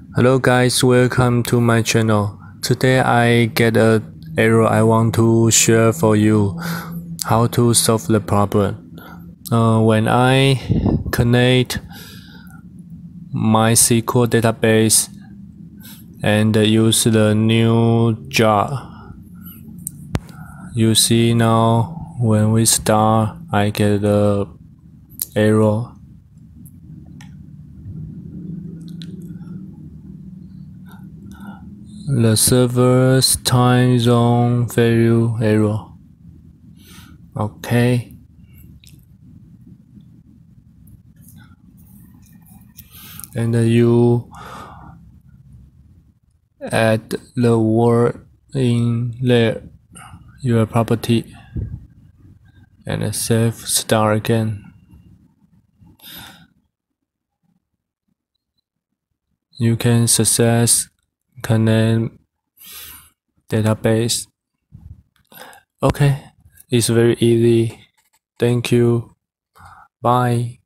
Hello guys, welcome to my channel. Today I get an error I want to share for you how to solve the problem. When I connect MySQL database and use the new jar, you see now when we start I get the error. The server's time zone value error. Okay. And you add the word in there, your property, and save start again. You can success connect database. Okay, it's very easy. Thank you. Bye.